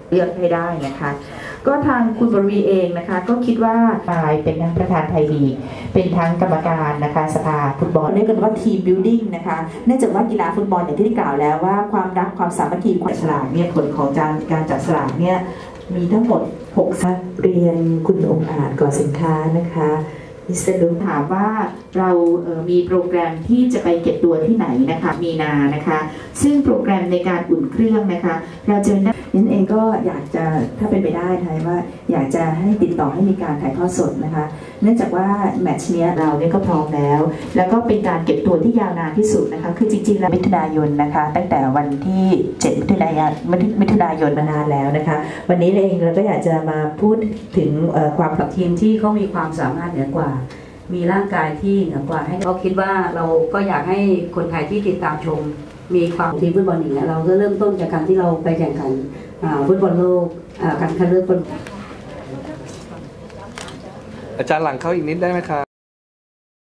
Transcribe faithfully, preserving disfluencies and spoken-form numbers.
เลือกให้ได้นะคะก็ทางคุณบรวีเองนะคะก็คิดว่าเป็นทั้งประธานไทยลีกเป็นทั้งกรรมการนะคะสภาฟุตบอลเรียกกันว่าทีมบิลดิ้งนะคะเนื่องจากว่ากีฬาฟุตบอลอย่างที่ได้กล่าวแล้วว่าความรักความสามัคคีความฉลาดเนี่ยผลของการการจัดสลากเนี่ยมีทั้งหมดหกเรียนคุณองค์อาจก่อสินค้านะคะมิสเตอร์ลุงถามว่าเราเอ่อมีโปรแกรมที่จะไปเก็บตัวที่ไหนนะคะมีนานะคะซึ่งโปรแกรมในการอุ่นเครื่องนะคะเราจะนั่นเองก็อยากจะถ้าเป็นไปได้ทายว่าอยากจะให้ติดต่อให้มีการถ่ายทอดสดนะคะเนื่องจากว่าแมตช์นี้เราเนี่ยก็พร้อมแล้วแล้วก็เป็นการเก็บตัวที่ยาวนานที่สุดนะคะคือจริงๆแล้วมิถุนายนนะคะตั้งแต่วันที่เจ็ดมิถุนายนมิถุนายนมานานแล้วนะคะวันนี้เองเราก็อยากจะมาพูดถึงความกับทีมที่เขามีความสามารถเหนือกว่ามีร่างกายที่เหนือกว่าให้เขาคิดว่าเราก็อยากให้คนไทยที่ติดตามชมมีความทีมฟุตบอลอย่างเงี้ยเราก็เริ่มต้นจากการที่เราไปแข่งขันฟุตบอลโลกการคัดเลือกคนอาจารย์หลังเข้าอีกนิดได้ไหมครับ